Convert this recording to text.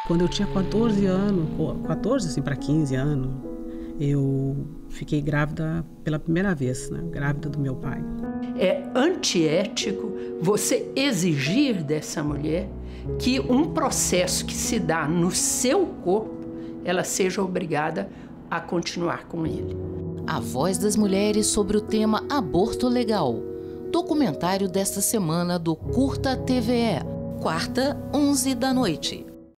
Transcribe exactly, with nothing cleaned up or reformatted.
Quando eu tinha quatorze anos, quatorze assim para quinze anos, eu fiquei grávida pela primeira vez, né? Grávida do meu pai. É antiético você exigir dessa mulher que um processo que se dá no seu corpo, ela seja obrigada a continuar com ele. A voz das mulheres sobre o tema aborto legal. Documentário desta semana do Curta T V E. Quarta, onze da noite.